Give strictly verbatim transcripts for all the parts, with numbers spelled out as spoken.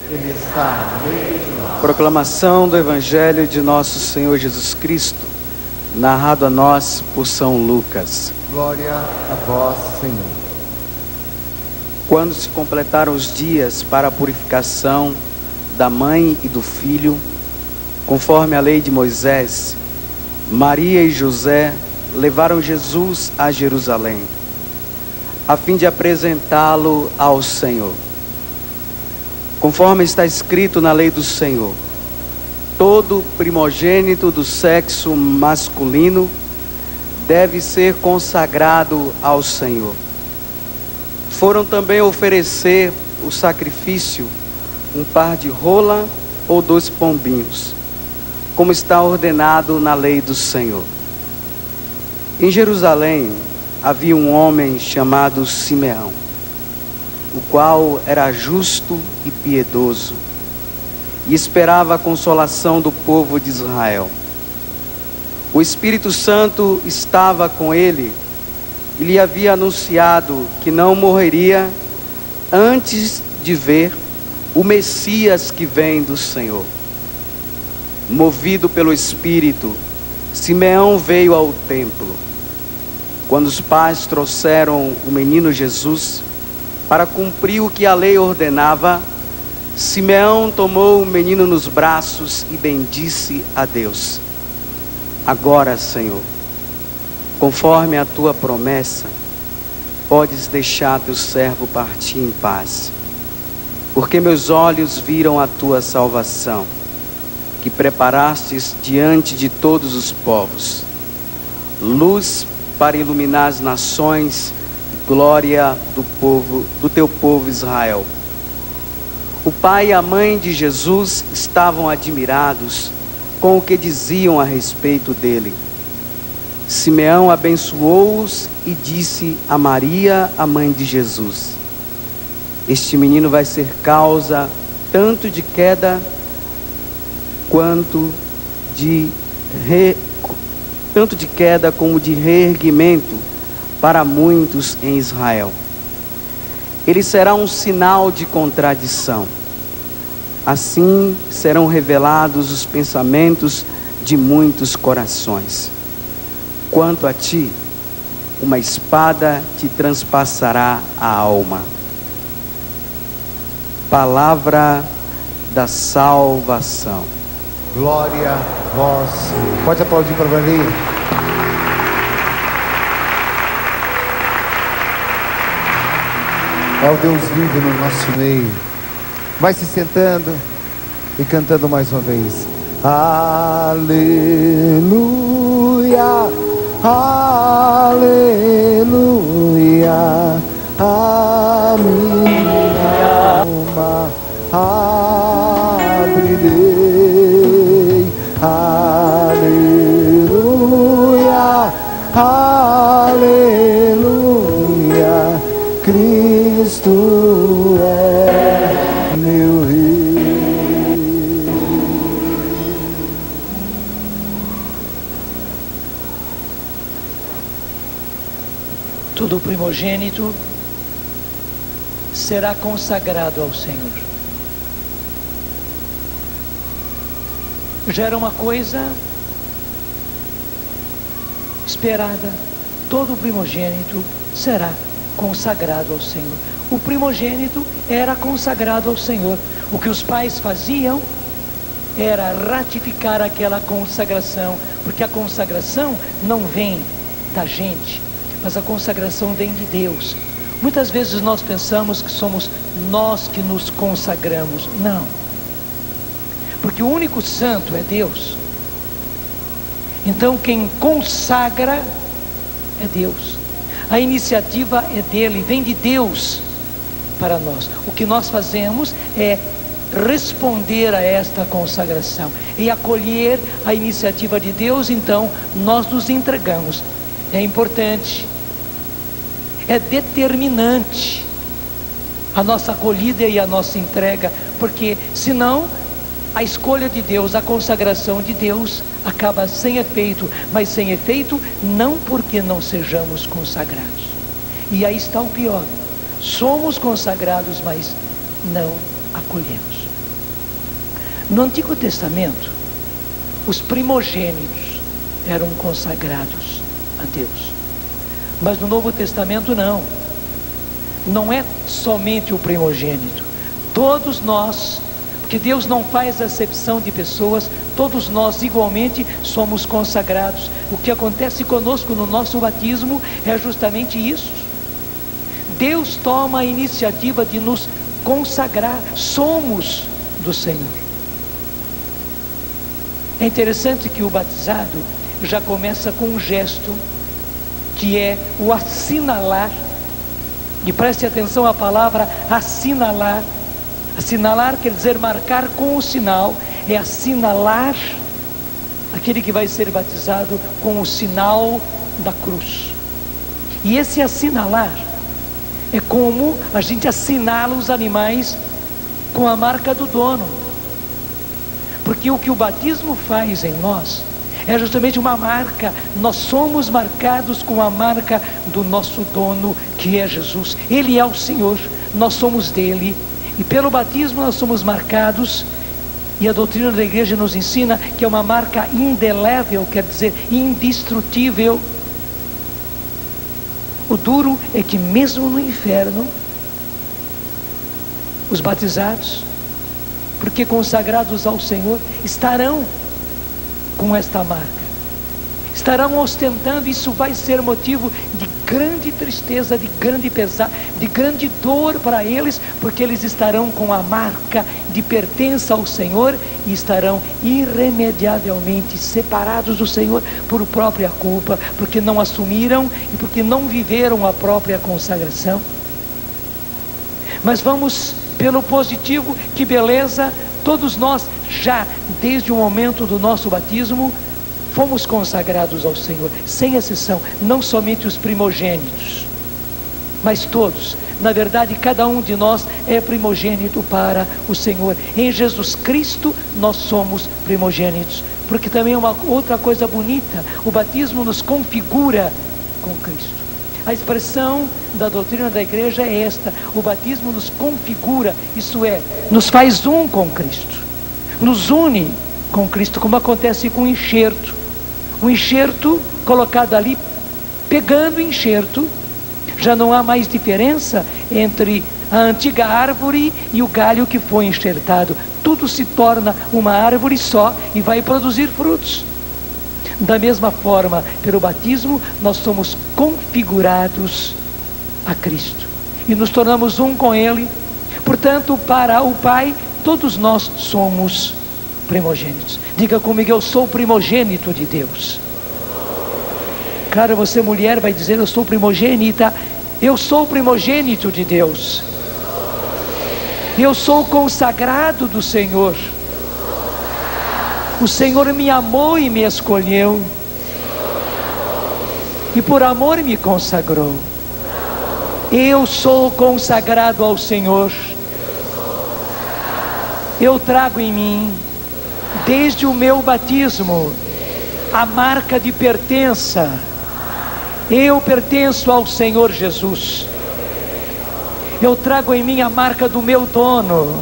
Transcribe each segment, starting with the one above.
Ele está no meio de nós. Proclamação do Evangelho de nosso Senhor Jesus Cristo, narrado a nós por São Lucas. Glória a vós, Senhor. Quando se completaram os dias para a purificação da mãe e do filho, conforme a lei de Moisés, Maria e José levaram Jesus a Jerusalém, a fim de apresentá-lo ao Senhor. Conforme está escrito na lei do Senhor, todo primogênito do sexo masculino deve ser consagrado ao Senhor. Foram também oferecer o sacrifício, um par de rola ou dois pombinhos, como está ordenado na lei do Senhor. Em Jerusalém havia um homem chamado Simeão, o qual era justo e piedoso, e esperava a consolação do povo de Israel. O Espírito Santo estava com ele e lhe havia anunciado que não morreria antes de ver o Messias que vem do Senhor. Movido pelo Espírito, Simeão veio ao templo. Quando os pais trouxeram o menino Jesus para cumprir o que a lei ordenava, Simeão tomou o menino nos braços e bendisse a Deus. Agora, Senhor, conforme a tua promessa, podes deixar teu servo partir em paz, porque meus olhos viram a tua salvação, que preparastes diante de todos os povos, luz para iluminar as nações, glória do povo, do teu povo Israel. O pai e a mãe de Jesus estavam admirados com o que diziam a respeito dele. Simeão abençoou-os e disse a Maria, a mãe de Jesus: este menino vai ser causa tanto de queda quanto de re... tanto de queda como de reerguimento para muitos em Israel. Ele será um sinal de contradição. Assim serão revelados os pensamentos de muitos corações. Quanto a ti, uma espada te transpassará a alma. Palavra da salvação. Glória a vós, Senhor. Pode aplaudir para valer. É o Deus vivo no nosso meio. Vai se sentando e cantando mais uma vez. Aleluia, aleluia, a minha alma abrirei. Aleluia, aleluia, Cristo é meu Rei. Todo primogênito será consagrado ao Senhor. Já era uma coisa esperada. Todo primogênito será consagrado ao Senhor. O primogênito era consagrado ao Senhor. O que os pais faziam era ratificar aquela consagração, porque a consagração não vem da gente, mas a consagração vem de Deus. Muitas vezes nós pensamos que somos nós que nos consagramos. Não, porque o único santo é Deus. Então quem consagra é Deus. A iniciativa é dele, vem de Deus para nós. O que nós fazemos é responder a esta consagração e acolher a iniciativa de Deus. Então nós nos entregamos. É importante, é determinante a nossa acolhida e a nossa entrega, porque senão a escolha de Deus, a consagração de Deus acaba sem efeito, mas sem efeito não porque não sejamos consagrados. E aí está o pior: somos consagrados, mas não acolhemos. No Antigo Testamento, os primogênitos eram consagrados a Deus. Mas no Novo Testamento não. Não é somente o primogênito. Todos nós, porque Deus não faz acepção de pessoas, todos nós igualmente somos consagrados. O que acontece conosco no nosso batismo é justamente isso. Deus toma a iniciativa de nos consagrar. Somos do Senhor. É interessante que o batizado já começa com um gesto, que é o assinalar. E preste atenção à palavra assinalar. Assinalar quer dizer marcar com o sinal. É assinalar aquele que vai ser batizado com o sinal da cruz. E esse assinalar é como a gente assinala os animais com a marca do dono. Porque o que o batismo faz em nós é justamente uma marca. Nós somos marcados com a marca do nosso dono, que é Jesus. Ele é o Senhor, nós somos dele. E pelo batismo nós somos marcados. E a doutrina da igreja nos ensina que é uma marca indelével, quer dizer indestrutível. O duro é que mesmo no inferno, os batizados, porque consagrados ao Senhor, estarão com esta marca, estarão ostentando. Isso vai ser motivo de grande tristeza, de grande pesar, de grande dor para eles, porque eles estarão com a marca de pertença ao Senhor e estarão irremediavelmente separados do Senhor por própria culpa, porque não assumiram e porque não viveram a própria consagração. Mas vamos pelo positivo. Que beleza! Todos nós, já desde o momento do nosso batismo, fomos consagrados ao Senhor, sem exceção. Não somente os primogênitos, mas todos. Na verdade, cada um de nós é primogênito para o Senhor. Em Jesus Cristo nós somos primogênitos. Porque também é uma outra coisa bonita: o batismo nos configura com Cristo. A expressão da doutrina da igreja é esta: o batismo nos configura, isso é, nos faz um com Cristo, nos une com Cristo, como acontece com o enxerto. O enxerto colocado ali, pegando o enxerto, já não há mais diferença entre a antiga árvore e o galho que foi enxertado. Tudo se torna uma árvore só e vai produzir frutos. Da mesma forma, pelo batismo, nós somos configurados a Cristo e nos tornamos um com Ele. Portanto, para o Pai, todos nós somos primogênitos. Diga comigo: eu sou primogênito de Deus. Claro, você mulher vai dizer: eu sou primogênita. Eu sou primogênito de Deus. Eu sou consagrado do Senhor. O Senhor me amou e me escolheu, e por amor me consagrou. Eu sou consagrado ao Senhor. Eu trago em mim, desde o meu batismo, a marca de pertença. Eu pertenço ao Senhor Jesus. Eu trago em mim a marca do meu dono.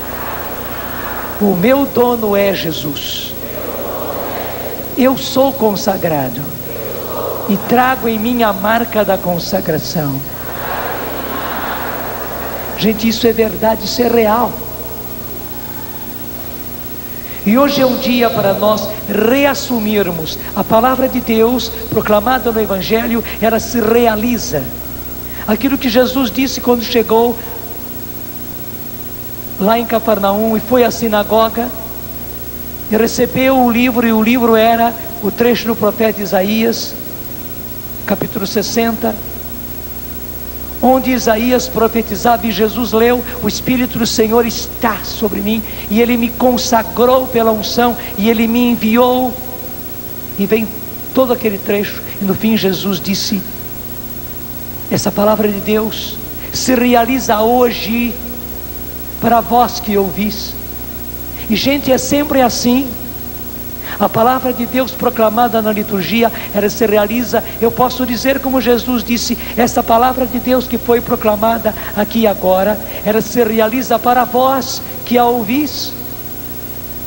O meu dono é Jesus. Eu sou consagrado e trago em mim a marca da consagração. Gente, isso é verdade, isso é real. E hoje é um dia para nós reassumirmos a palavra de Deus proclamada no Evangelho. Ela se realiza. Aquilo que Jesus disse quando chegou lá em Cafarnaum e foi à sinagoga e recebeu o livro, e o livro era o trecho do profeta Isaías, capítulo sessenta, onde Isaías profetizava e Jesus leu: o Espírito do Senhor está sobre mim, e Ele me consagrou pela unção, e Ele me enviou. E vem todo aquele trecho, e no fim Jesus disse: essa palavra de Deus se realiza hoje para vós que ouvis. E gente, é sempre assim. A palavra de Deus proclamada na liturgia, ela se realiza. Eu posso dizer como Jesus disse: essa palavra de Deus que foi proclamada aqui agora, ela se realiza para vós que a ouvis.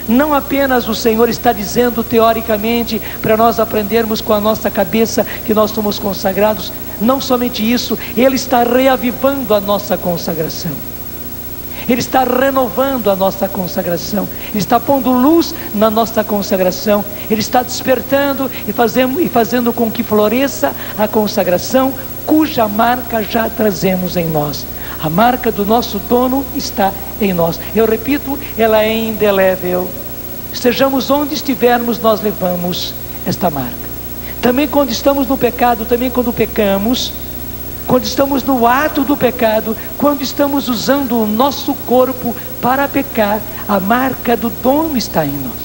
Não apenas o Senhor está dizendo teoricamente para nós aprendermos com a nossa cabeça que nós somos consagrados. Não somente isso, Ele está reavivando a nossa consagração. Ele está renovando a nossa consagração. Ele está pondo luz na nossa consagração. Ele está despertando e fazendo, e fazendo com que floresça a consagração, cuja marca já trazemos em nós. A marca do nosso dono está em nós. Eu repito, ela é indelével. Estejamos onde estivermos, nós levamos esta marca. Também quando estamos no pecado, também quando pecamos, quando estamos no ato do pecado, quando estamos usando o nosso corpo para pecar, a marca do dono está em nós.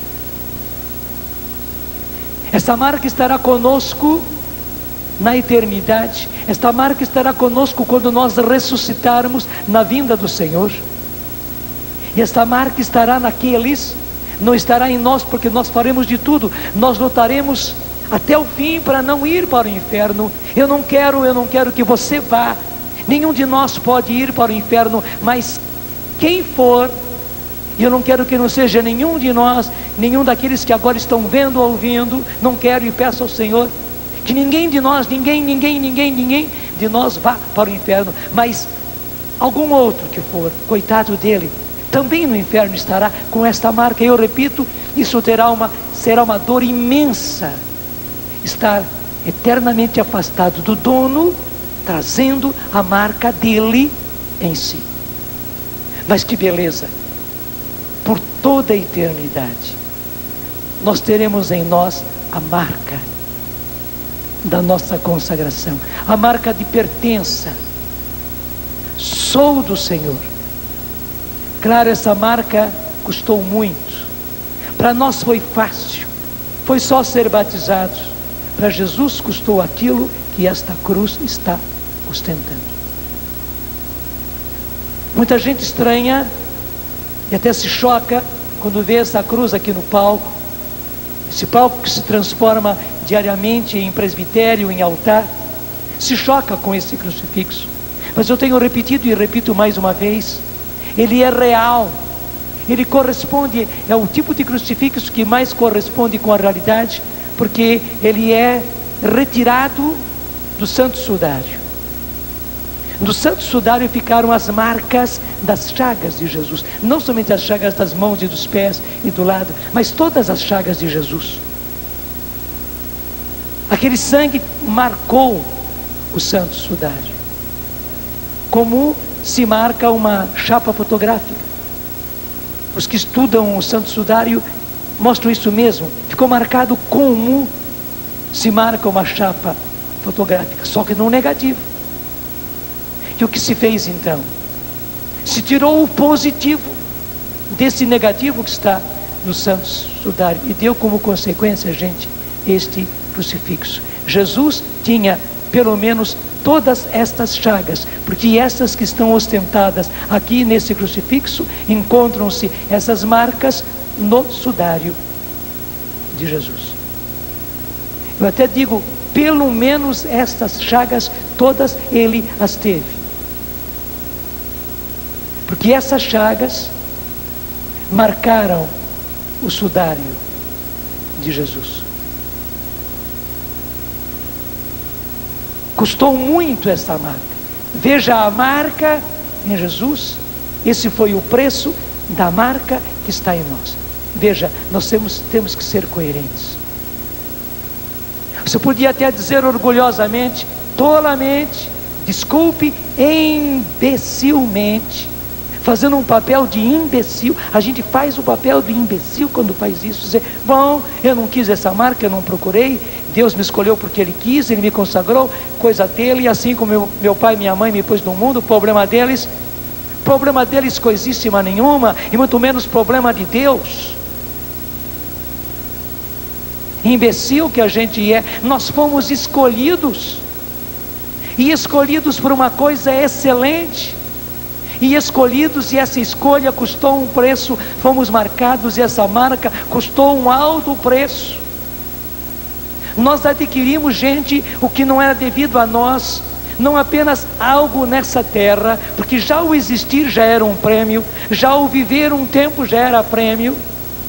Essa marca estará conosco na eternidade. Esta marca estará conosco quando nós ressuscitarmos na vinda do Senhor. E esta marca estará naqueles, não estará em nós, porque nós faremos de tudo, nós lutaremos até o fim para não ir para o inferno. Eu não quero, eu não quero que você vá. Nenhum de nós pode ir para o inferno, mas quem for, e eu não quero que não seja nenhum de nós, nenhum daqueles que agora estão vendo ou ouvindo, não quero, e peço ao Senhor que ninguém de nós, ninguém, ninguém, ninguém, ninguém de nós vá para o inferno, mas algum outro que for, coitado dele, também no inferno estará com esta marca. Eu repito, isso terá uma, será uma dor imensa, estar eternamente afastado do dono, trazendo a marca dele em si. Mas que beleza! Por toda a eternidade nós teremos em nós a marca da nossa consagração, a marca de pertença. Sou do Senhor. Claro, essa marca custou muito. Para nós foi fácil, foi só ser batizados. Para Jesus custou aquilo que esta cruz está ostentando. Muita gente estranha e até se choca quando vê essa cruz aqui no palco. Esse palco que se transforma diariamente em presbitério, em altar, se choca com esse crucifixo. Mas eu tenho repetido e repito mais uma vez, ele é real, ele corresponde, é o tipo de crucifixo que mais corresponde com a realidade, porque ele é retirado do Santo Sudário. No Santo Sudário ficaram as marcas das chagas de Jesus, não somente as chagas das mãos e dos pés e do lado, mas todas as chagas de Jesus. Aquele sangue marcou o Santo Sudário, como se marca uma chapa fotográfica. Os que estudam o Santo Sudário mostram isso mesmo, ficou marcado como se marca uma chapa fotográfica, só que no negativo. E o que se fez então? Se tirou o positivo desse negativo que está no Santo Sudário e deu como consequência, gente, este crucifixo. Jesus tinha pelo menos todas estas chagas, porque essas que estão ostentadas aqui nesse crucifixo, encontram-se essas marcas no sudário de Jesus. Eu até digo, pelo menos estas chagas todas ele as teve, porque essas chagas marcaram o sudário de Jesus. Custou muito essa marca. Veja a marca em Jesus. Esse foi o preço da marca que está em nós. Veja, nós temos, temos que ser coerentes. Você podia até dizer orgulhosamente, tolamente, desculpe, imbecilmente, fazendo um papel de imbecil. A gente faz o papel de imbecil quando faz isso, dizer, bom, eu não quis essa marca, eu não procurei, Deus me escolheu porque Ele quis, Ele me consagrou, coisa dele, assim como meu, meu pai e minha mãe me pôs no mundo, problema deles, problema deles coisíssima nenhuma, e muito menos problema de Deus. Imbecil que a gente é, nós fomos escolhidos, e escolhidos por uma coisa excelente, e escolhidos, e essa escolha custou um preço, fomos marcados, e essa marca custou um alto preço. Nós adquirimos, gente, o que não era devido a nós, não apenas algo nessa terra, porque já o existir já era um prêmio, já o viver um tempo já era prêmio,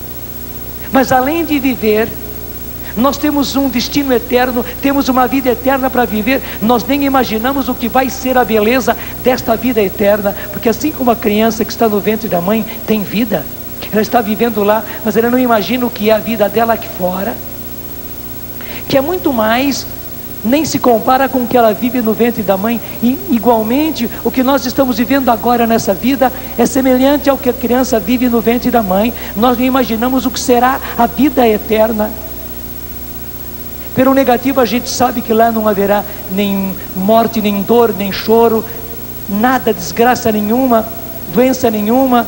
Mas além de viver, nós temos um destino eterno, temos uma vida eterna para viver. Nós nem imaginamos o que vai ser a beleza desta vida eterna, porque assim como a criança que está no ventre da mãe tem vida, ela está vivendo lá, mas ela não imagina o que é a vida dela aqui fora, que é muito mais, nem se compara com o que ela vive no ventre da mãe. E igualmente, o que nós estamos vivendo agora nessa vida é semelhante ao que a criança vive no ventre da mãe. Nós não imaginamos o que será a vida eterna. Pelo negativo, a gente sabe que lá não haverá nem morte, nem dor, nem choro, nada, desgraça nenhuma, doença nenhuma.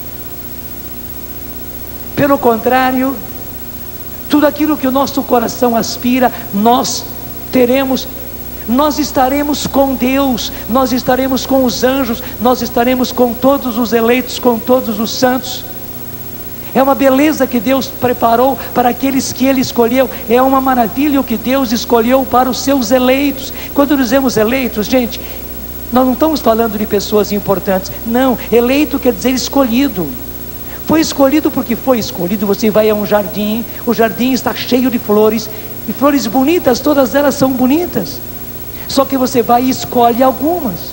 Pelo contrário, tudo aquilo que o nosso coração aspira, nós teremos. Nós estaremos com Deus, nós estaremos com os anjos, nós estaremos com todos os eleitos, com todos os santos. É uma beleza que Deus preparou para aqueles que Ele escolheu. É uma maravilha o que Deus escolheu para os seus eleitos. Quando dizemos eleitos, gente, nós não estamos falando de pessoas importantes. Não, eleito quer dizer escolhido. Foi escolhido porque foi escolhido. Você vai a um jardim, o jardim está cheio de flores, e flores bonitas, todas elas são bonitas. Só que você vai e escolhe algumas.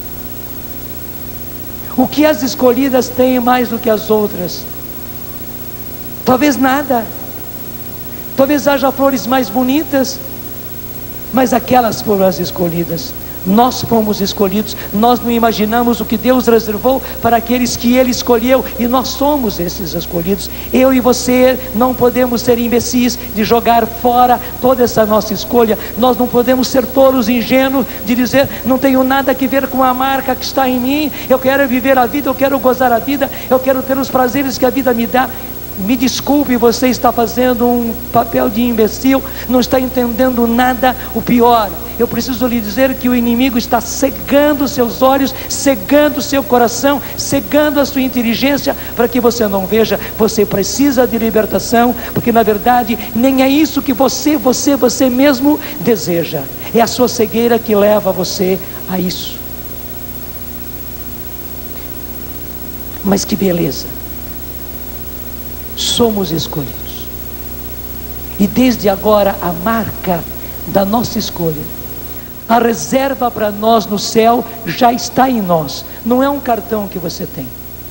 O que as escolhidas têm mais do que as outras? Talvez nada. Talvez haja flores mais bonitas, mas aquelas foram as escolhidas. Nós fomos escolhidos. Nós não imaginamos o que Deus reservou para aqueles que Ele escolheu, e nós somos esses escolhidos. Eu e você não podemos ser imbecis de jogar fora toda essa nossa escolha. Nós não podemos ser tolos, ingênuos de dizer: não tenho nada a ver com a marca que está em mim, eu quero viver a vida, eu quero gozar a vida, eu quero ter os prazeres que a vida me dá. Me desculpe, você está fazendo um papel de imbecil, não está entendendo nada. O pior, eu preciso lhe dizer que o inimigo está cegando seus olhos, cegando seu coração, cegando a sua inteligência, para que você não veja. Você precisa de libertação, porque na verdade nem é isso que você, você, você mesmo deseja. É a sua cegueira que leva você a isso. Mas que beleza! Somos escolhidos, e desde agora a marca da nossa escolha, a reserva para nós no céu já está em nós. Não é um cartão que você tem,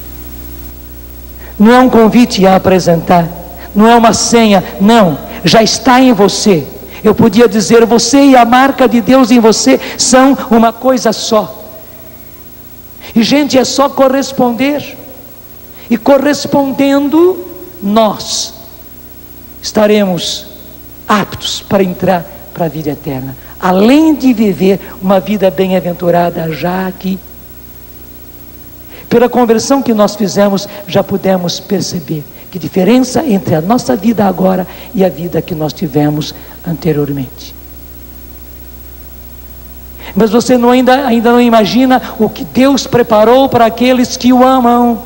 não é um convite a apresentar, não é uma senha, não, já está em você. Eu podia dizer: você e a marca de Deus em você são uma coisa só. E gente, é só corresponder, e correspondendo, nós estaremos aptos para entrar para a vida eterna, além de viver uma vida bem-aventurada já aqui. Pela conversão que nós fizemos, já pudemos perceber que diferença entre a nossa vida agora e a vida que nós tivemos anteriormente. Mas você não ainda, ainda não imagina o que Deus preparou para aqueles que o amam.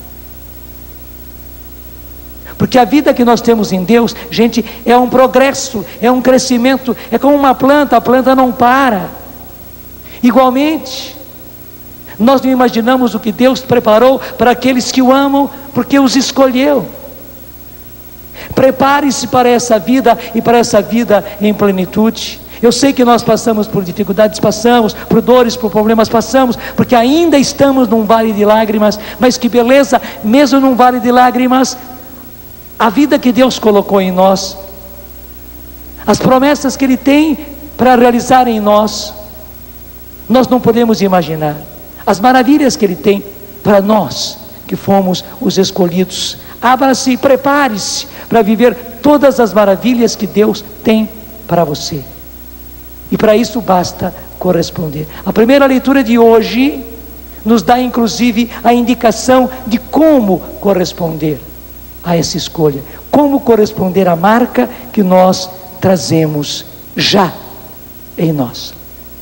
Porque a vida que nós temos em Deus, gente, é um progresso, é um crescimento. É como uma planta, a planta não para. Igualmente, nós não imaginamos o que Deus preparou para aqueles que o amam, porque os escolheu. Prepare-se para essa vida, e para essa vida em plenitude. Eu sei que nós passamos por dificuldades, passamos por dores, por problemas, passamos, porque ainda estamos num vale de lágrimas. Mas que beleza, mesmo num vale de lágrimas, a vida que Deus colocou em nós, as promessas que Ele tem para realizar em nós, nós não podemos imaginar. As maravilhas que Ele tem para nós, que fomos os escolhidos. Abra-se, prepare-se para viver todas as maravilhas que Deus tem para você. E para isso basta corresponder. A primeira leitura de hoje nos dá inclusive a indicação de como corresponder a essa escolha, como corresponder à marca que nós trazemos já em nós.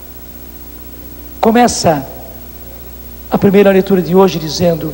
Começa a primeira leitura de hoje dizendo: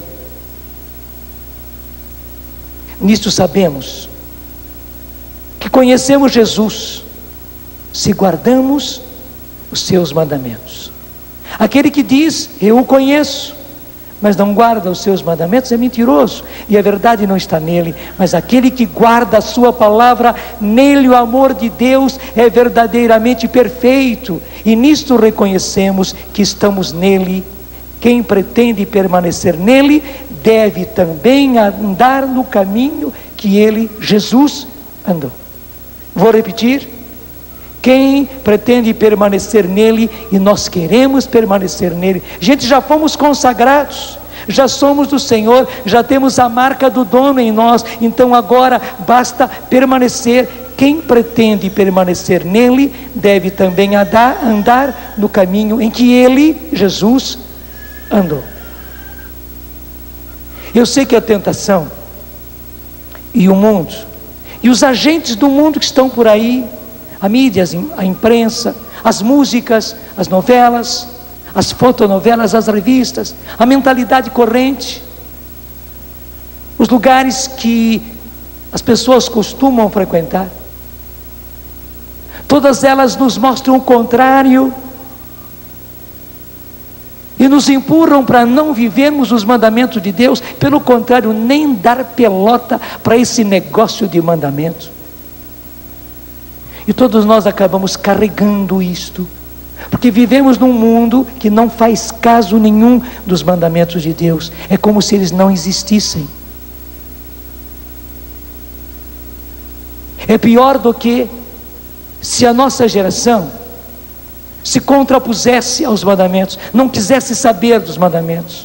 nisto sabemos que conhecemos Jesus, se guardamos os seus mandamentos. Aquele que diz: eu o conheço, mas não guarda os seus mandamentos, é mentiroso, e a verdade não está nele. Mas aquele que guarda a sua palavra, nele o amor de Deus é verdadeiramente perfeito, e nisto reconhecemos que estamos nele. Quem pretende permanecer nele, deve também andar no caminho que ele, Jesus, andou. Vou repetir: quem pretende permanecer nele, e nós queremos permanecer nele. Gente, já fomos consagrados, já somos do Senhor, já temos a marca do dono em nós, então agora basta permanecer. Quem pretende permanecer nele, deve também andar, andar no caminho em que ele, Jesus, andou. Eu sei que a tentação, e o mundo, e os agentes do mundo que estão por aí, a mídia, a imprensa, as músicas, as novelas, as fotonovelas, as revistas, a mentalidade corrente, os lugares que as pessoas costumam frequentar, todas elas nos mostram o contrário e nos empurram para não vivermos os mandamentos de Deus. Pelo contrário, nem dar pelota para esse negócio de mandamento. E todos nós acabamos carregando isto, porque vivemos num mundo que não faz caso nenhum dos mandamentos de Deus. É como se eles não existissem. É pior do que se a nossa geração se contrapusesse aos mandamentos, não quisesse saber dos mandamentos,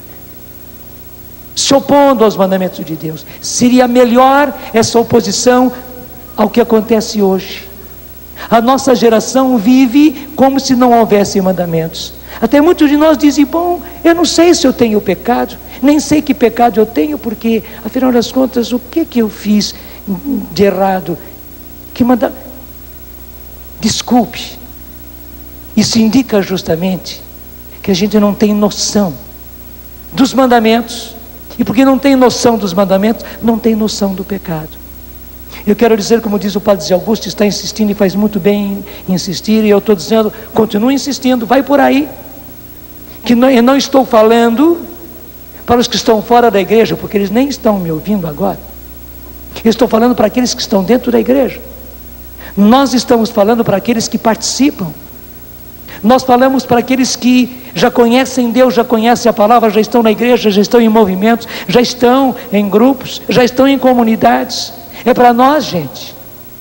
se opondo aos mandamentos de Deus. Seria melhor essa oposição ao que acontece hoje. A nossa geração vive como se não houvesse mandamentos. Até muitos de nós dizem: bom, eu não sei se eu tenho pecado, nem sei que pecado eu tenho, porque afinal das contas, o que que eu fiz de errado? Que manda... Desculpe, isso indica justamente que a gente não tem noção dos mandamentos, e porque não tem noção dos mandamentos, não tem noção do pecado. Eu quero dizer, como diz o Padre Zé Augusto, está insistindo e faz muito bem em insistir, e eu estou dizendo, continue insistindo, vai por aí, que não, eu não estou falando para os que estão fora da igreja, porque eles nem estão me ouvindo agora. Eu estou falando para aqueles que estão dentro da igreja. Nós estamos falando para aqueles que participam. Nós falamos para aqueles que já conhecem Deus, já conhecem a palavra, já estão na igreja, já estão em movimentos, já estão em grupos, já estão em comunidades. É para nós, gente.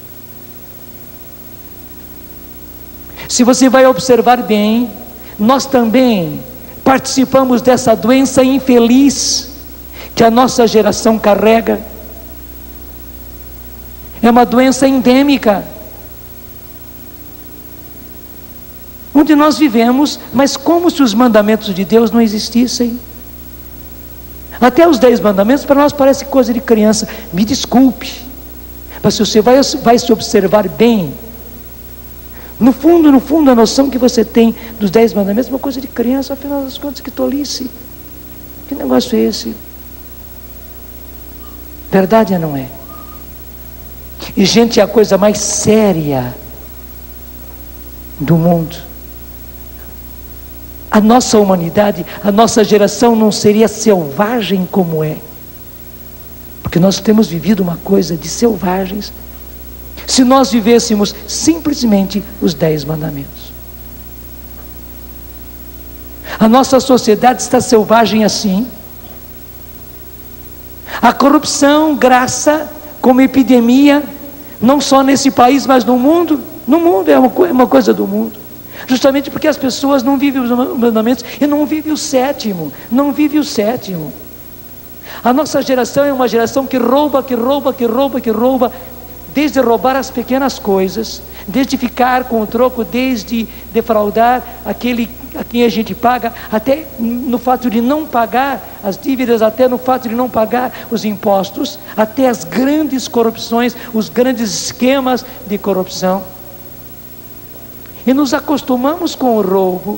Se você vai observar bem, nós também participamos dessa doença infeliz que a nossa geração carrega. É uma doença endêmica, onde nós vivemos, mas como se os mandamentos de Deus não existissem. Até os dez mandamentos para nós parece coisa de criança. Me desculpe, mas se você vai, vai se observar bem, no fundo, no fundo, a noção que você tem dos dez mandamentos é uma coisa de criança. Afinal das contas, que tolice, que negócio é esse? Verdade não é? E gente, é a coisa mais séria do mundo. A nossa humanidade, a nossa geração não seria selvagem como é, porque nós temos vivido uma coisa de selvagens, se nós vivêssemos simplesmente os dez mandamentos. A nossa sociedade está selvagem assim. A corrupção graça como epidemia, não só nesse país, mas no mundo. No mundo, é uma, é uma coisa do mundo. Justamente porque as pessoas não vivem os mandamentos e não vivem o sétimo, não vivem o sétimo. A nossa geração é uma geração que rouba, que rouba, que rouba, que rouba, desde roubar as pequenas coisas, desde ficar com o troco, desde defraudar aquele a quem a gente paga, até no fato de não pagar as dívidas, até no fato de não pagar os impostos, até as grandes corrupções, os grandes esquemas de corrupção. E nos acostumamos com o roubo,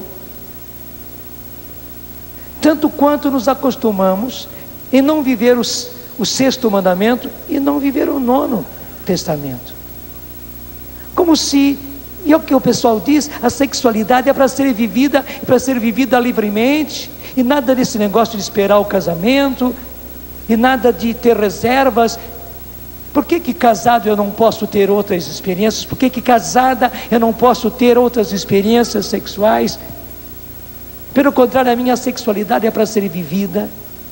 tanto quanto nos acostumamos em não viver os, o sexto mandamento e não viver o nono testamento. Como se, e é o que o pessoal diz, a sexualidade é para ser vivida, para ser vivida livremente, E nada desse negócio de esperar o casamento, e nada de ter reservas. Por que que casado eu não posso ter outras experiências? Por que que casada eu não posso ter outras experiências sexuais? Pelo contrário, a minha sexualidade é para ser vivida.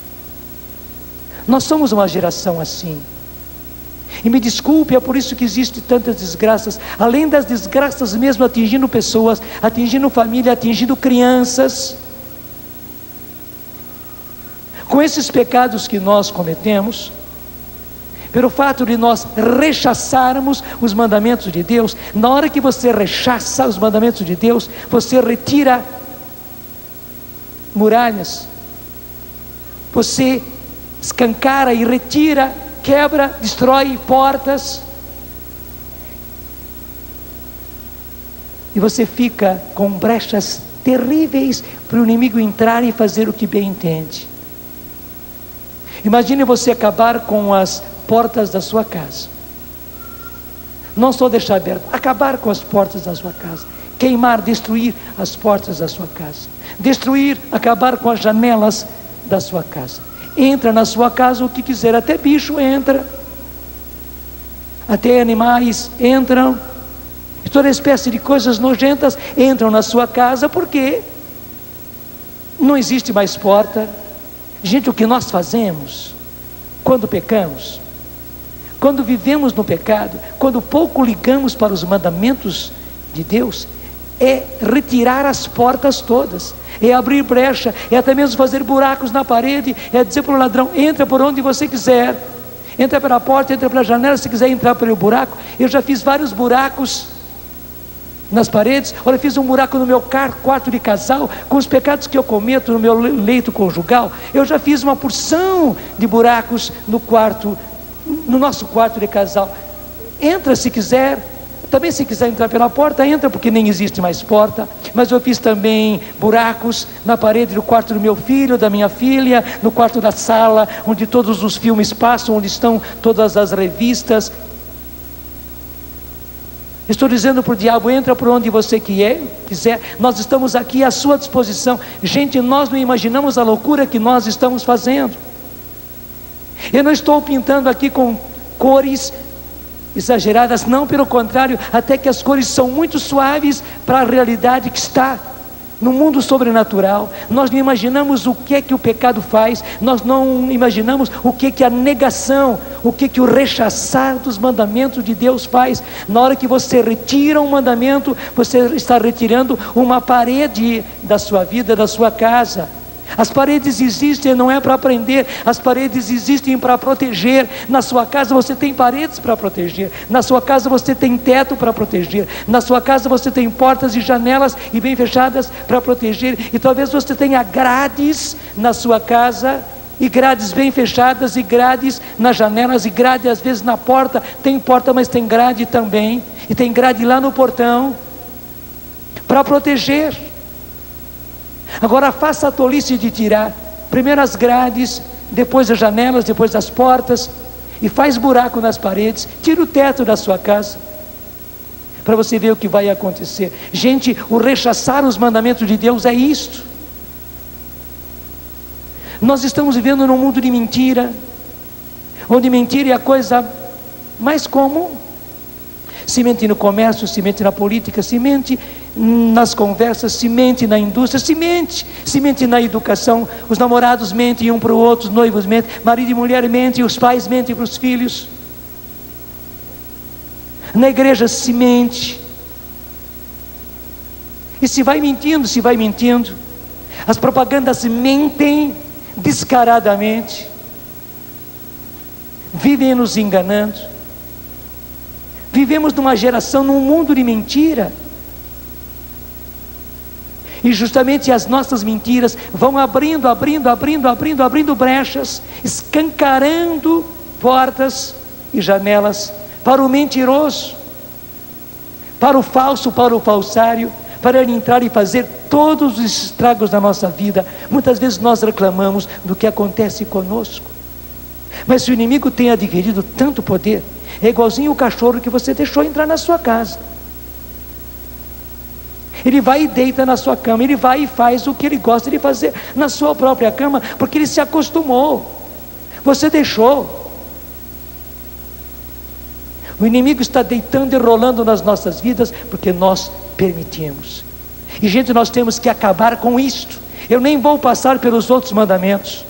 Nós somos uma geração assim. E me desculpe, é por isso que existem tantas desgraças. Além das desgraças mesmo atingindo pessoas, atingindo família, atingindo crianças. Com esses pecados que nós cometemos, pelo fato de nós rechaçarmos os mandamentos de Deus, na hora que você rechaça os mandamentos de Deus, você retira muralhas, você escancara e retira, quebra, destrói portas, e você fica com brechas terríveis para o inimigo entrar e fazer o que bem entende. Imagine você acabar com as portas da sua casa, não só deixar aberto, acabar com as portas da sua casa, queimar, destruir as portas da sua casa, destruir, acabar com as janelas da sua casa. Entra na sua casa o que quiser, até bicho entra, até animais entram, e toda espécie de coisas nojentas entram na sua casa, porque não existe mais porta. Gente, o que nós fazemos quando pecamos, quando vivemos no pecado, quando pouco ligamos para os mandamentos de Deus, é retirar as portas todas, é abrir brecha, é até mesmo fazer buracos na parede, é dizer para o ladrão: entra por onde você quiser, entra pela porta, entra pela janela, se quiser entrar pelo buraco. Eu já fiz vários buracos nas paredes. Olha, eu fiz um buraco no meu quarto de casal, com os pecados que eu cometo no meu leito conjugal. Eu já fiz uma porção de buracos no quarto, no nosso quarto de casal. Entra se quiser. Também, se quiser entrar pela porta, entra, porque nem existe mais porta. Mas eu fiz também buracos na parede do quarto do meu filho, da minha filha, no quarto da sala, onde todos os filmes passam, onde estão todas as revistas. Estou dizendo para o diabo: entra por onde você quiser, nós estamos aqui à sua disposição. Gente, nós não imaginamos a loucura que nós estamos fazendo. Eu não estou pintando aqui com cores exageradas, não, pelo contrário, até que as cores são muito suaves para a realidade que está no mundo sobrenatural. Nós não imaginamos o que é que o pecado faz, nós não imaginamos o que é que a negação, o que é que o rechaçar dos mandamentos de Deus faz. Na hora que você retira um mandamento, você está retirando uma parede da sua vida, da sua casa. As paredes existem não é para prender, as paredes existem para proteger. Na sua casa você tem paredes para proteger, na sua casa você tem teto para proteger, na sua casa você tem portas e janelas e bem fechadas para proteger. E talvez você tenha grades na sua casa, e grades bem fechadas, e grades nas janelas, e grade às vezes na porta. Tem porta, mas tem grade também, e tem grade lá no portão para proteger. Agora faça a tolice de tirar primeiro as grades, depois as janelas, depois as portas, e faz buraco nas paredes, tira o teto da sua casa, para você ver o que vai acontecer. Gente, o rechaçar os mandamentos de Deus é isto. Nós estamos vivendo num mundo de mentira, onde mentira é a coisa mais comum. Se mente no comércio, se mente na política, se mente nas conversas, se mente na indústria, se mente, se mente na educação. Os namorados mentem um para o outro, os noivos mentem, marido e mulher mentem, os pais mentem para os filhos. Na igreja se mente. E se vai mentindo, se vai mentindo. As propagandas mentem descaradamente, vivem nos enganando. Vivemos numa geração, num mundo de mentira, e justamente as nossas mentiras vão abrindo, abrindo, abrindo, abrindo, abrindo brechas, escancarando portas e janelas para o mentiroso, para o falso, para o falsário, para ele entrar e fazer todos os estragos da nossa vida. Muitas vezes nós reclamamos do que acontece conosco, mas se o inimigo tem adquirido tanto poder, é igualzinho o cachorro que você deixou entrar na sua casa. Ele vai e deita na sua cama, ele vai e faz o que ele gosta de fazer na sua própria cama, porque ele se acostumou. Você deixou. O inimigo está deitando e rolando nas nossas vidas, porque nós permitimos. E gente, nós temos que acabar com isto. Eu nem vou passar pelos outros mandamentos,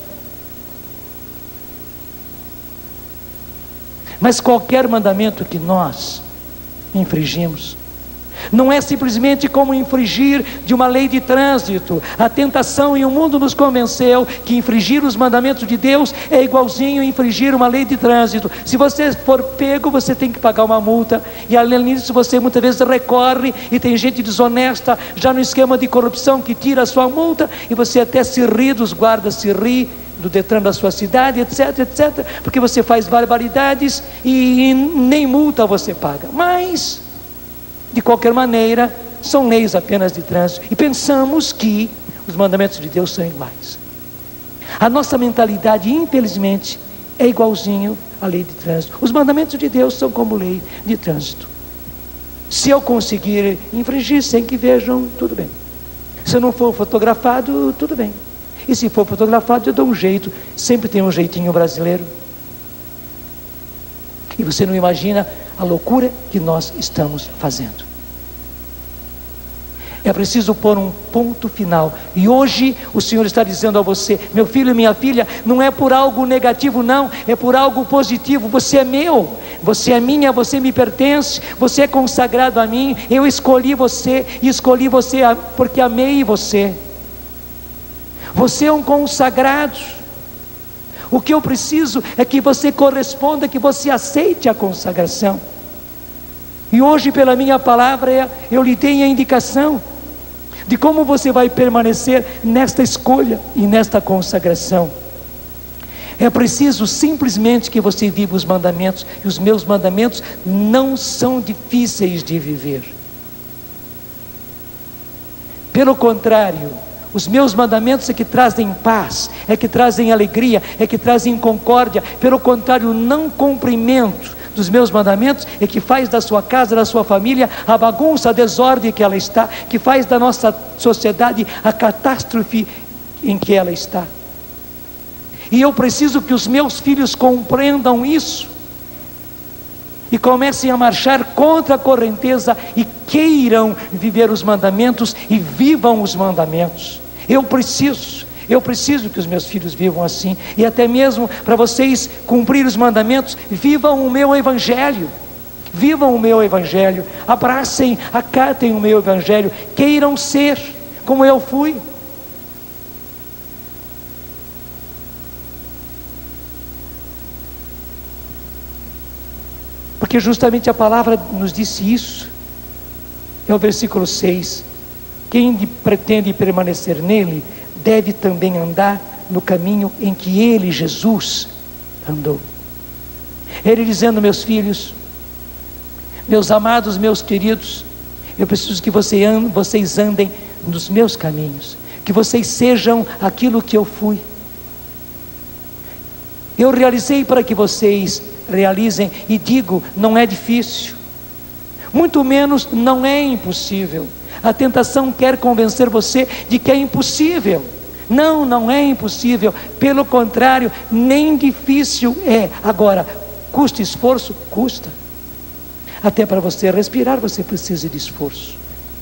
mas qualquer mandamento que nós infringimos, não é simplesmente como infringir de uma lei de trânsito. A tentação e o mundo nos convenceu que infringir os mandamentos de Deus é igualzinho a infringir uma lei de trânsito. Se você for pego, você tem que pagar uma multa, e além disso você muitas vezes recorre, e tem gente desonesta já no esquema de corrupção que tira a sua multa, e você até se ri dos guardas, se ri do Detran da sua cidade, etc, etc, porque você faz barbaridades e nem multa você paga. Mas de qualquer maneira, são leis apenas de trânsito, e pensamos que os mandamentos de Deus são iguais. A nossa mentalidade, infelizmente, é igualzinho à lei de trânsito. Os mandamentos de Deus são como lei de trânsito. Se eu conseguir infringir sem que vejam, tudo bem. Se eu não for fotografado, tudo bem. E se for fotografado, eu dou um jeito. Sempre tem um jeitinho brasileiro. E você não imagina a loucura que nós estamos fazendo. É preciso pôr um ponto final. E hoje o Senhor está dizendo a você: meu filho e minha filha, não é por algo negativo não, é por algo positivo. Você é meu, você é minha, você me pertence, você é consagrado a mim. Eu escolhi você, e escolhi você porque amei você. Você é um consagrado. O que eu preciso é que você corresponda, que você aceite a consagração. E hoje, pela minha palavra, eu lhe dei a indicação de como você vai permanecer nesta escolha e nesta consagração. É preciso simplesmente que você viva os mandamentos, e os meus mandamentos não são difíceis de viver. Pelo contrário, os meus mandamentos é que trazem paz, é que trazem alegria, é que trazem concórdia. Pelo contrário, o não cumprimento dos meus mandamentos é que faz da sua casa, da sua família, a bagunça, a desordem que ela está, que faz da nossa sociedade a catástrofe em que ela está. E eu preciso que os meus filhos compreendam isso, e comecem a marchar contra a correnteza, e queiram viver os mandamentos, e vivam os mandamentos. Eu preciso, eu preciso que os meus filhos vivam assim, e até mesmo para vocês cumprir os mandamentos, vivam o meu evangelho, vivam o meu evangelho, abracem, acatem o meu evangelho, queiram ser como eu fui. Porque justamente a palavra nos disse isso. É o versículo seis: quem pretende permanecer nele, deve também andar no caminho em que ele, Jesus, andou. Ele dizendo: meus filhos, meus amados, meus queridos, eu preciso que vocês andem nos meus caminhos, que vocês sejam aquilo que eu fui. Eu realizei para que vocês realizem, e digo, não é difícil, muito menos não é impossível. A tentação quer convencer você de que é impossível. Não, não é impossível, pelo contrário, nem difícil é. Agora, custa esforço? Custa. Até para você respirar você precisa de esforço.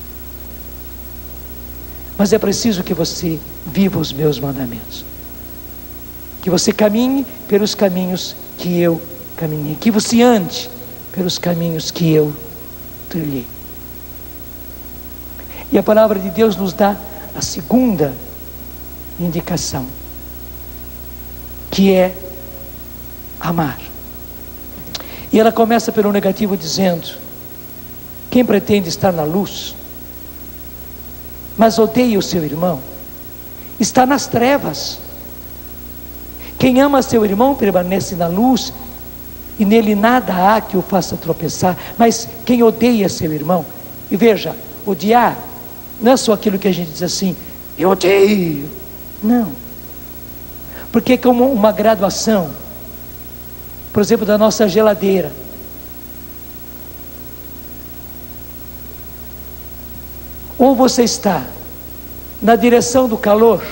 Mas é preciso que você viva os meus mandamentos, que você caminhe pelos caminhos que eu caminhei, que você ande pelos caminhos que eu trilhei. E a palavra de Deus nos dá a segunda indicação, que é amar. E ela começa pelo negativo dizendo: quem pretende estar na luz, mas odeia o seu irmão, está nas trevas. Quem ama seu irmão permanece na luz, e nele nada há que o faça tropeçar. Mas quem odeia seu irmão, e veja, odiar não é só aquilo que a gente diz assim, eu odeio. Não, porque é como uma graduação, por exemplo, da nossa geladeira. Ou você está na direção do calor,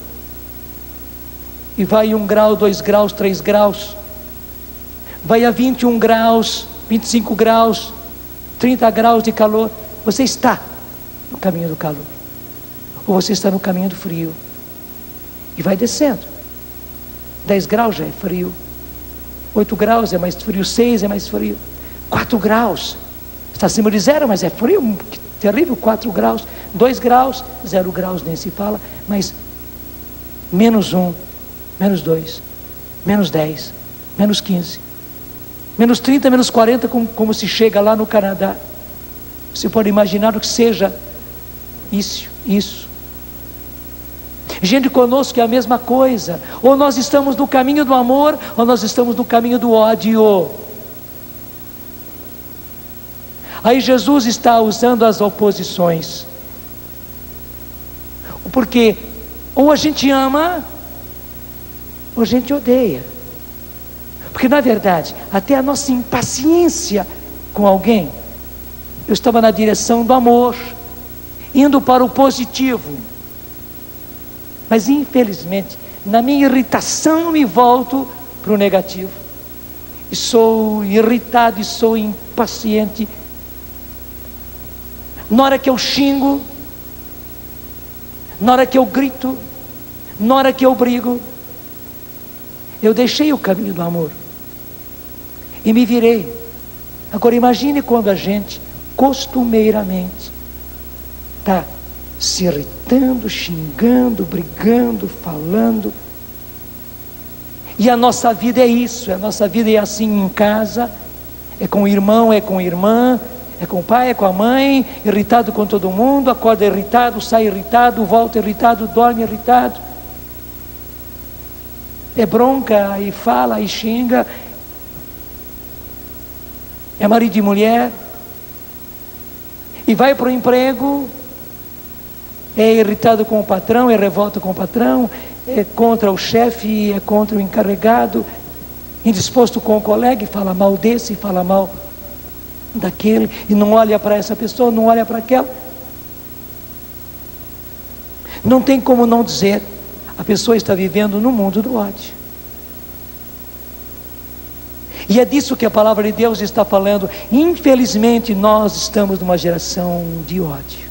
e vai um grau, dois graus, três graus, vai a vinte e um graus, vinte e cinco graus, trinta graus de calor, você está no caminho do calor, ou você está no caminho do frio, e vai descendo. dez graus já é frio, oito graus é mais frio, seis é mais frio, quatro graus, está acima de zero, mas é frio, que terrível, quatro graus, dois graus, zero graus nem se fala, mas menos um, menos dois, menos dez, menos quinze, menos trinta, menos quarenta, como, como se chega lá no Canadá. Você pode imaginar o que seja isso, isso. Gente, conosco é a mesma coisa, ou nós estamos no caminho do amor, ou nós estamos no caminho do ódio. Aí Jesus está usando as oposições, porque ou a gente ama, ou a gente odeia. Porque na verdade, até a nossa impaciência com alguém, eu estava na direção do amor, indo para o positivo, mas infelizmente, na minha irritação eu me volto para o negativo, e sou irritado, e sou impaciente. Na hora que eu xingo, na hora que eu grito, na hora que eu brigo, eu deixei o caminho do amor e me virei. Agora imagine quando a gente costumeiramente está se irritando, xingando, brigando, falando. E a nossa vida é isso, a nossa vida é assim em casa, é com o irmão, é com a irmã, é com o pai, é com a mãe, irritado com todo mundo, acorda irritado, sai irritado, volta irritado, dorme irritado. É bronca, e fala, e xinga. É marido e mulher. E vai para o emprego, é irritado com o patrão, é revolta com o patrão, é contra o chefe, é contra o encarregado, indisposto com o colega, e fala mal desse, fala mal daquele, e não olha para essa pessoa, não olha para aquela. Não tem como não dizer, a pessoa está vivendo no mundo do ódio. E é disso que a palavra de Deus está falando. Infelizmente nós estamos numa geração de ódio.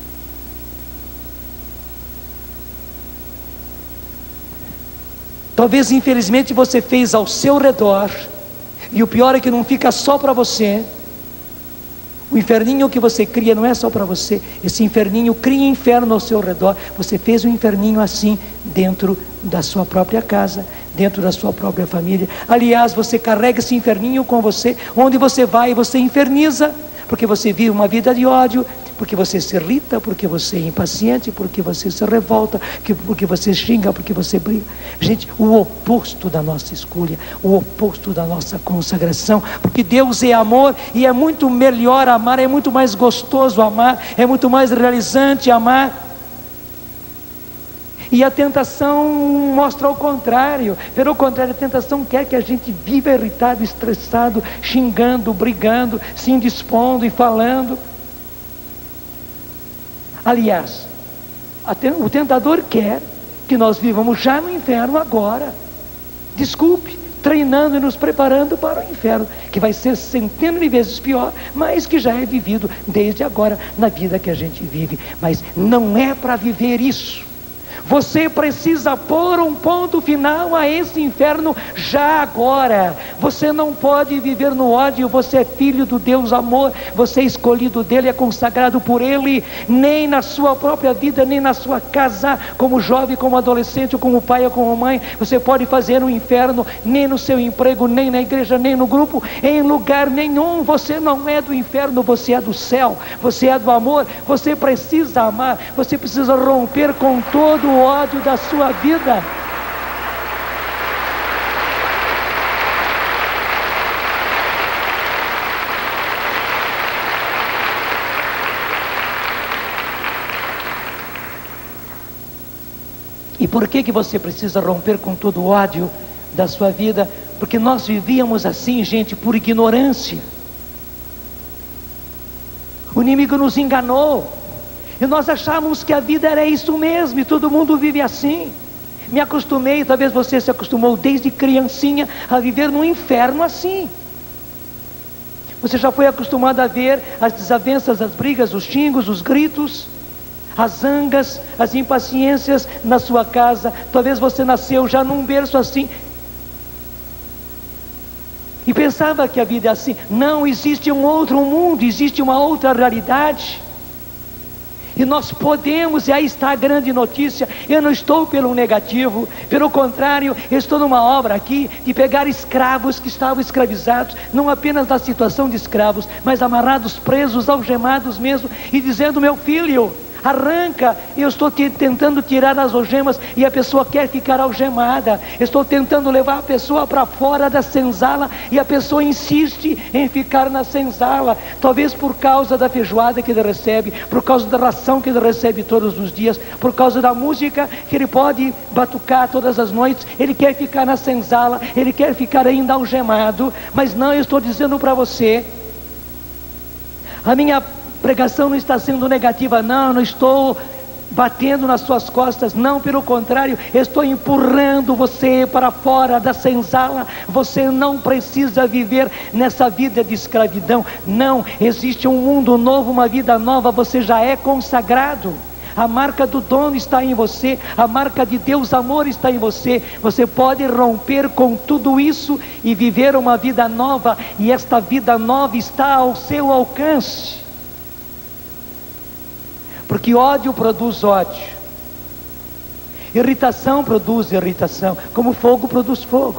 Talvez infelizmente você fez ao seu redor, e o pior é que não fica só para você. O inferninho que você cria não é só para você. Esse inferninho cria inferno ao seu redor. Você fez um inferninho assim dentro da sua própria casa, dentro da sua própria família. Aliás, você carrega esse inferninho com você. Onde você vai, você inferniza, porque você vive uma vida de ódio, porque você se irrita, porque você é impaciente, porque você se revolta, porque você xinga, porque você briga. Gente, o oposto da nossa escolha, o oposto da nossa consagração, porque Deus é amor, e é muito melhor amar, é muito mais gostoso amar, é muito mais realizante amar. E a tentação mostra o contrário. Pelo contrário, a tentação quer que a gente viva irritado, estressado, xingando, brigando, se indispondo e falando. Aliás, o tentador quer que nós vivamos já no inferno agora. Desculpe, treinando e nos preparando para o inferno, que vai ser centenas de vezes pior, mas que já é vivido desde agora na vida que a gente vive. Mas não é para viver isso. Você precisa pôr um ponto final a esse inferno já agora. Você não pode viver no ódio. Você é filho do Deus amor, você é escolhido dele, é consagrado por ele. Nem na sua própria vida, nem na sua casa, como jovem, como adolescente, ou como pai ou como mãe, você pode fazer um inferno. Nem no seu emprego, nem na igreja, nem no grupo, em lugar nenhum. Você não é do inferno, você é do céu, você é do amor. Você precisa amar, você precisa romper com todo o ódio da sua vida. E por que que você precisa romper com todo o ódio da sua vida? Porque nós vivíamos assim, gente, por ignorância. O inimigo nos enganou. E nós achamos que a vida era isso mesmo, e todo mundo vive assim. Me acostumei, talvez você se acostumou desde criancinha a viver num inferno assim. Você já foi acostumado a ver as desavenças, as brigas, os xingos, os gritos, as zangas, as impaciências na sua casa. Talvez você nasceu já num berço assim e pensava que a vida é assim. Não, existe um outro mundo, existe uma outra realidade. E nós podemos, e aí está a grande notícia. Eu não estou pelo negativo, pelo contrário, eu estou numa obra aqui de pegar escravos que estavam escravizados, não apenas na situação de escravos, mas amarrados, presos, algemados mesmo, e dizendo: meu filho, arranca. Eu estou te, tentando tirar as algemas e a pessoa quer ficar algemada. Estou tentando levar a pessoa para fora da senzala e a pessoa insiste em ficar na senzala. Talvez por causa da feijoada que ele recebe, por causa da ração que ele recebe todos os dias, por causa da música que ele pode batucar todas as noites. Ele quer ficar na senzala, ele quer ficar ainda algemado. Mas não, eu estou dizendo para você, a minha pregação não está sendo negativa, não, não estou batendo nas suas costas, não, pelo contrário, estou empurrando você para fora da senzala. Você não precisa viver nessa vida de escravidão, não, existe um mundo novo, uma vida nova, você já é consagrado. A marca do dono está em você, a marca de Deus amor está em você. Você pode romper com tudo isso e viver uma vida nova, e esta vida nova está ao seu alcance. Porque ódio produz ódio, irritação produz irritação, como fogo produz fogo,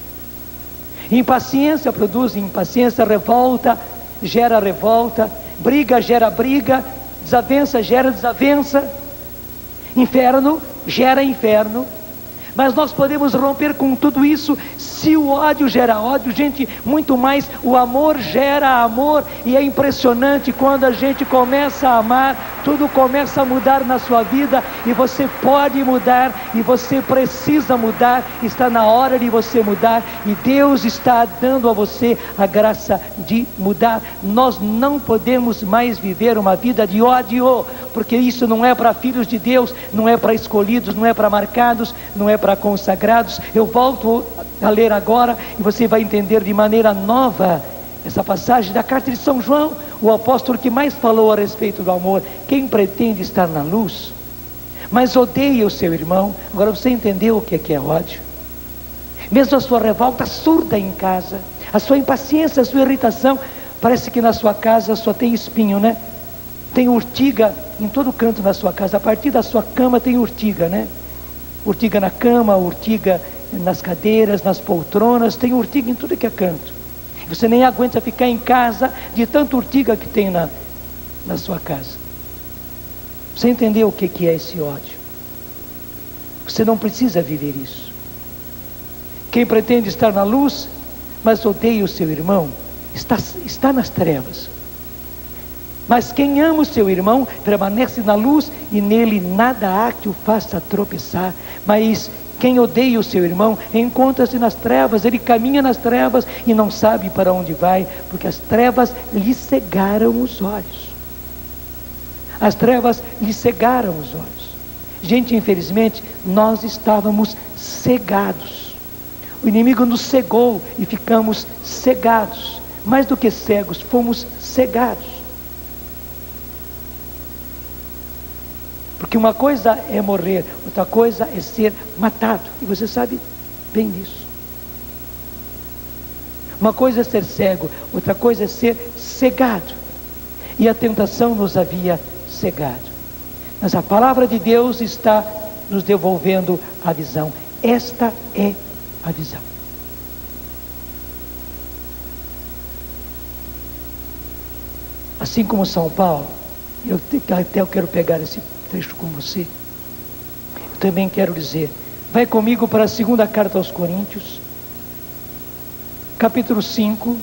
impaciência produz impaciência, revolta gera revolta, briga gera briga, desavença gera desavença, inferno gera inferno. Mas nós podemos romper com tudo isso. Se o ódio gera ódio, gente, muito mais o amor gera amor. E é impressionante quando a gente começa a amar, tudo começa a mudar na sua vida. E você pode mudar, e você precisa mudar. Está na hora de você mudar, e Deus está dando a você a graça de mudar. Nós não podemos mais viver uma vida de ódio, porque isso não é para filhos de Deus, não é para escolhidos, não é para marcados, não é para consagrados. Eu volto a ler agora e você vai entender de maneira nova essa passagem da carta de São João, o apóstolo que mais falou a respeito do amor. Quem pretende estar na luz, mas odeia o seu irmão. Agora você entendeu o que é, que é ódio? Mesmo a sua revolta surda em casa, a sua impaciência, a sua irritação, parece que na sua casa só tem espinho, né? Tem urtiga em todo canto na sua casa. A partir da sua cama tem urtiga, né? Urtiga na cama, urtiga nas cadeiras, nas poltronas, tem urtiga em tudo que é canto. Você nem aguenta ficar em casa de tanta urtiga que tem na, na sua casa. Você entendeu o que, que é esse ódio? Você não precisa viver isso. Quem pretende estar na luz, mas odeia o seu irmão, está, está nas trevas. Mas quem ama o seu irmão permanece na luz, e nele nada há que o faça tropeçar. Mas quem odeia o seu irmão encontra-se nas trevas, ele caminha nas trevas e não sabe para onde vai, porque as trevas lhe cegaram os olhos. As trevas lhe cegaram os olhos. Gente, infelizmente, nós estávamos cegados. O inimigo nos cegou e ficamos cegados. Mais do que cegos, fomos cegados. Porque uma coisa é morrer, outra coisa é ser matado. E você sabe bem disso. Uma coisa é ser cego, outra coisa é ser cegado. E a tentação nos havia cegado. Mas a palavra de Deus está nos devolvendo a visão. Esta é a visão. Assim como São Paulo, eu até eu quero pegar esse trecho com você. Eu também quero dizer, vai comigo para a segunda carta aos Coríntios, capítulo cinco,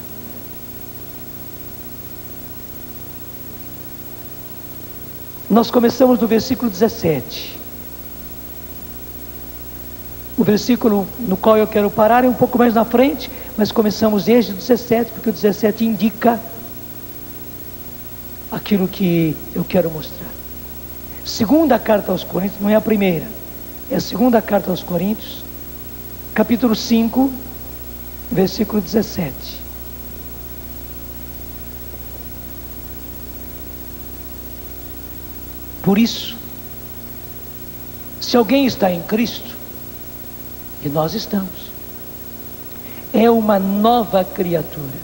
nós começamos do versículo dezessete. O versículo no qual eu quero parar é um pouco mais na frente, mas começamos desde o dezessete, porque o dezessete indica aquilo que eu quero mostrar. Segunda carta aos Coríntios, não é a primeira, é a segunda carta aos Coríntios, capítulo cinco, versículo dezessete. Por isso, se alguém está em Cristo, e nós estamos, é uma nova criatura.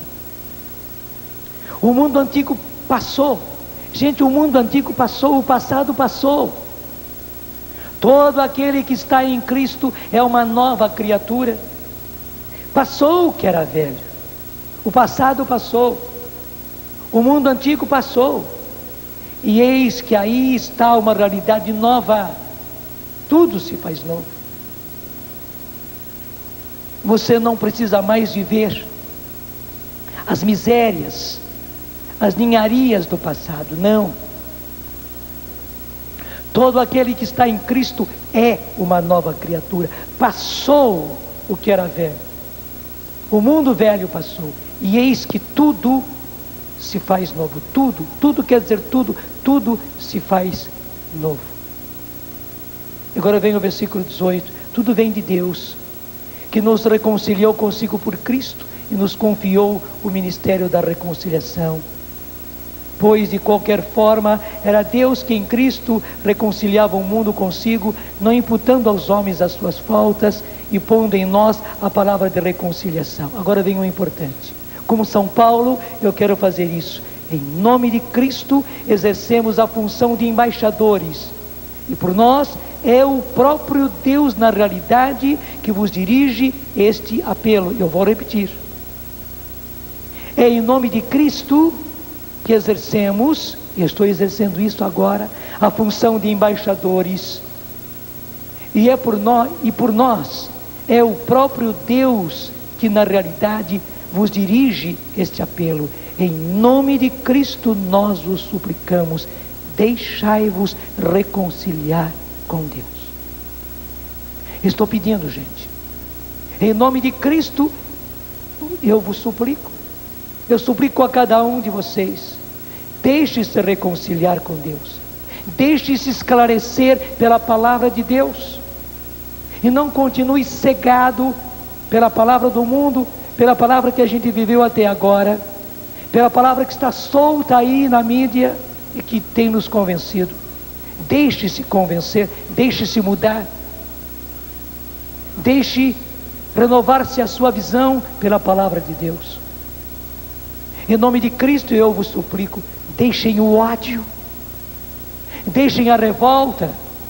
O mundo antigo passou. Gente, o mundo antigo passou, o passado passou. Todo aquele que está em Cristo é uma nova criatura. Passou o que era velho. O passado passou. O mundo antigo passou. E eis que aí está uma realidade nova. Tudo se faz novo. Você não precisa mais viver as misérias, as ninharias do passado, não. Todo aquele que está em Cristo é uma nova criatura. Passou o que era velho. O mundo velho passou. E eis que tudo se faz novo. Tudo, tudo quer dizer tudo, tudo se faz novo. Agora vem o versículo dezoito. Tudo vem de Deus, que nos reconciliou consigo por Cristo e nos confiou o ministério da reconciliação. Pois de qualquer forma era Deus que em Cristo reconciliava o mundo consigo, não imputando aos homens as suas faltas e pondo em nós a palavra de reconciliação. Agora vem o importante. Como São Paulo, eu quero fazer isso. Em nome de Cristo, exercemos a função de embaixadores. E por nós é o próprio Deus, na realidade, que vos dirige este apelo. Eu vou repetir. É em nome de Cristo que exercemos, e estou exercendo isso agora, a função de embaixadores. E é por nós, e por nós é o próprio Deus que na realidade vos dirige este apelo. Em nome de Cristo nós vos suplicamos, deixai-vos reconciliar com Deus. Estou pedindo, gente, em nome de Cristo eu vos suplico, eu suplico a cada um de vocês, deixe-se reconciliar com Deus, deixe-se esclarecer pela palavra de Deus, e não continue cegado pela palavra do mundo, pela palavra que a gente viveu até agora, pela palavra que está solta aí na mídia e que tem nos convencido. Deixe-se convencer, deixe-se mudar, deixe renovar-se a sua visão pela palavra de Deus. Em nome de Cristo eu vos suplico, deixem o ódio, deixem a revolta,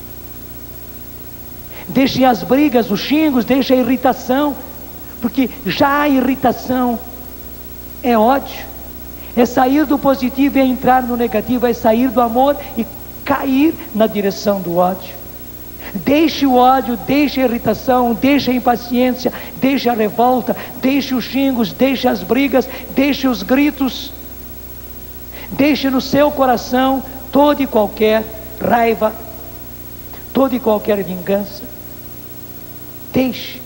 deixem as brigas, os xingos, deixem a irritação, porque já a irritação é ódio, é sair do positivo e entrar no negativo, é sair do amor e cair na direção do ódio. Deixe o ódio, deixe a irritação, deixe a impaciência, deixe a revolta, deixe os xingos, deixe as brigas, deixe os gritos, deixe no seu coração toda e qualquer raiva, toda e qualquer vingança. Deixe.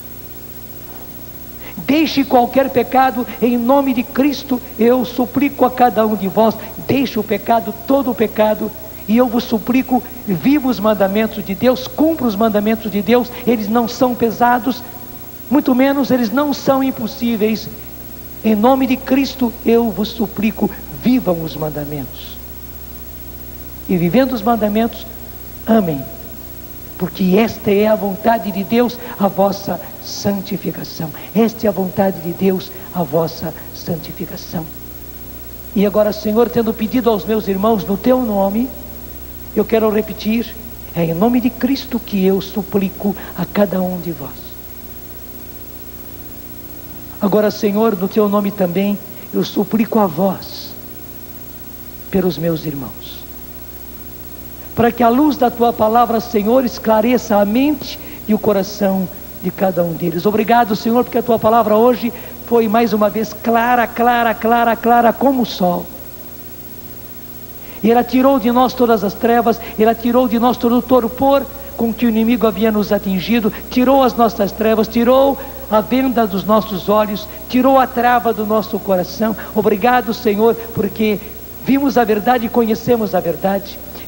Deixe qualquer pecado, em nome de Cristo, eu suplico a cada um de vós, deixe o pecado, todo o pecado, e eu vos suplico, viva os mandamentos de Deus, cumpra os mandamentos de Deus, eles não são pesados, muito menos eles não são impossíveis. Em nome de Cristo, eu vos suplico, vivam os mandamentos. E vivendo os mandamentos, amem, porque esta é a vontade de Deus, a vossa santificação. Esta é a vontade de Deus, a vossa santificação. E agora, Senhor, tendo pedido aos meus irmãos no teu nome, eu quero repetir, é em nome de Cristo que eu suplico a cada um de vós. Agora, Senhor, no teu nome também, eu suplico a vós, pelos meus irmãos, para que a luz da tua palavra, Senhor, esclareça a mente e o coração de cada um deles. Obrigado, Senhor, porque a tua palavra hoje foi mais uma vez clara, clara, clara, clara como o sol. E ela tirou de nós todas as trevas, ela tirou de nós todo o torpor com que o inimigo havia nos atingido, tirou as nossas trevas, tirou a venda dos nossos olhos, tirou a trava do nosso coração. Obrigado, Senhor, porque vimos a verdade e conhecemos a verdade.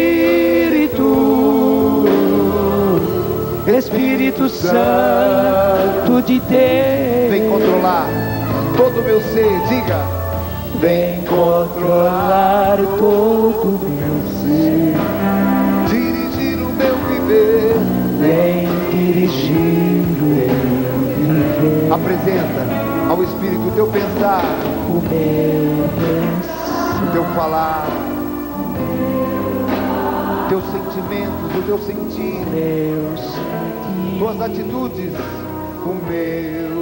Espírito Santo de Deus, vem controlar todo o meu ser, diga. vem controlar todo o meu ser, Dirigir o meu viver. vem dirigir o meu viver, Apresenta ao Espírito o teu pensar, o meu o pensar, teu falar, teus sentimentos, o teu sentir, meu sentir, tuas atitudes, o meu